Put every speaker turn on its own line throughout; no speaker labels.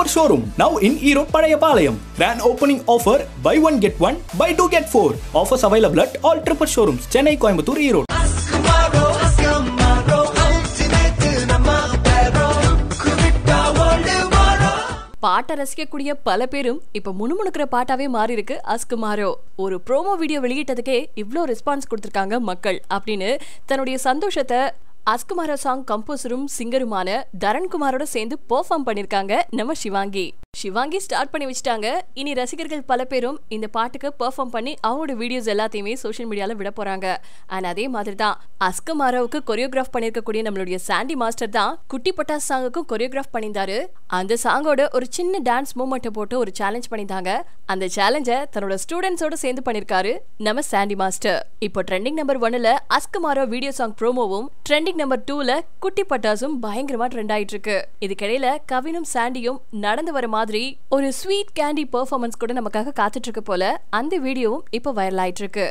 Tripper showroom now in Erode Padayapalayam. Grand opening offer buy one get one, buy two get four. Offers available at all Tripper showrooms Chennai, Coimbatore, Erode.
Asku Maaro, ultimate nama pero kuvita world Maaro.
பாட்ட ரசிக்கக்கூடிய பல பேரும் இப்ப முணுமுணுக்கிற பாட்டாவே மாறி இருக்கு அஸ்கு மாரோ. ஒரு promo video வெளியிட்டதுக்கே இவ்ளோ ரெஸ்பான்ஸ் கொடுத்திருக்காங்க மக்கள் அப்படின்னு தன்னுடைய சந்தோஷத்தை அஸ்கு மாரோ சாங் கம்போசரும் சிங்கருமான தரண்குமாரோட சேர்ந்து பெர்ஃபார்ம் பண்ணிருக்காங்க நம்ம சிவாங்கி. சிவாங்கி ஸ்டார்ட் பண்ணி வச்சிட்டாங்க. இனி ரசிகர்கள் பல பேரும் இந்த பாட்டுக்கு பெர்ஃபார்ம் பண்ணி அவங்களோட வீடியோஸ் எல்லாத்தையுமே சோஷியல் மீடியால விட போறாங்க. அண்ட் அதே மாதிரி தான் அஸ்கு மாரோவுக்கு கொரியோகிராஃப் பண்ணிருக்கக்கூடிய நம்மளுடைய சாண்டி மாஸ்டர் தான் KuttyPattas சாங்குக்கும் கொரியோகிராஃப் பண்ணியிருந்தாரு. அந்த சாங்கோட ஒரு சின்ன டான்ஸ் மூவ்மெண்ட்டை போட்டு ஒரு சேலஞ்ச் பண்ணியிருந்தாங்க. அந்த சேலஞ்சை தன்னோட ஸ்டூடெண்ட்ஸோட சேர்ந்து பண்ணிருக்காரு நம்ம சாண்டி மாஸ்டர். இப்போ ட்ரெண்டிங் நம்பர் 1ல அஸ்கு மாரோ வீடியோ சாங் ப்ரோமோவும், ட்ரெண்டிங் நம்பர் 2ல KuttyPattasம் பயங்கரமா ட்ரெண்ட் ஆயிட்டு இருக்கு. இதுக்கிடையில கவினும் சாண்டியும் நடந்து வர மாதிரி ஒரு ஸ்வீட் கேண்டி பெர்ஃபார்மன்ஸ் கூட நமக்காக காத்துட்டு இருக்கு போல. அந்த வீடியோவும் இப்போ வைரல் ஆயிட்டு இருக்கு.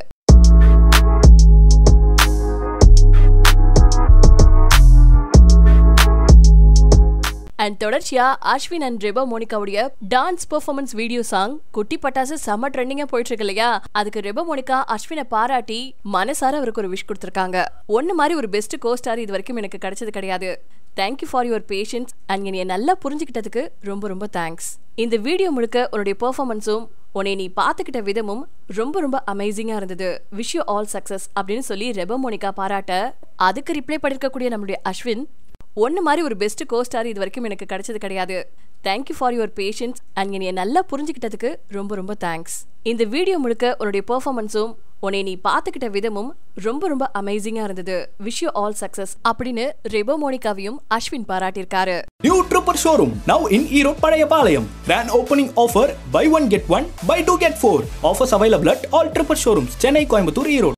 அண்ட் தொடர்ச்சியா அஸ்வின் அண்ட் ரெபா மோனிகாவுடைய dance performance video song KuttyPattas செம்ம ட்ரெண்டிங்கா போயிட்டு இருக்கு இல்லையா? அதுக்கு ரெபா மோனிகா அஸ்வினை பாராட்டி மனசார அவருக்கு ஒரு விஷ் கொடுத்திருக்காங்க. ஒன்னு மாதிரி ஒரு பெஸ்ட் கோஸ்டார் இது வரைக்கும் எனக்கு கிடைச்சது கிடையாது. Thank you for your patience and என்னைய நல்லா புரிஞ்சுக்கிட்டதுக்கு ரொம்ப ரொம்ப தேங்க்ஸ். இந்த வீடியோ முழுக்க உன்னுடைய பெர்ஃபார்மன்ஸும் உன்னை நீ பாத்துக்கிட்ட விதமும் ரொம்ப ரொம்ப அமேசிங்கா இருந்தது. விஷ் யூ ஆல் சக்சஸ் அப்படின்னு சொல்லி ரெபா மோனிகா பாராட்ட, அதுக்கு ரிப்ளை பண்ணிருக்கக்கூடிய நம்மளுடைய அஸ்வின், ஒன்னு மாதிரி ஒரு பெஸ்ட் கோஸ்டார் இது வரைக்கும் எனக்கு கிடைச்சது கிடையாது. Thank you for your patience and என்னைய நல்லா புரிஞ்சுக்கிட்டதுக்கு ரொம்ப ரொம்ப தேங்க்ஸ். இந்த வீடியோ முழுக்க உன்னுடைய பெர்ஃபார்மன்ஸும் உன்னை நீ பாத்துக்கிட்ட விதமும் ரொம்ப ரொம்ப அமேசிங்கா இருந்தது. விஷ் யூ ஆல் சக்சஸ் அப்படின்னு Reba மோனிகாவையும் Ashwin பாராட்டியிருக்காரு.
New Tripper showroom now in Erode Padayapalayam. Grand opening offer buy one get one, buy two get four. Offers available at all Tripper showrooms Chennai, Coimbatore, Erode.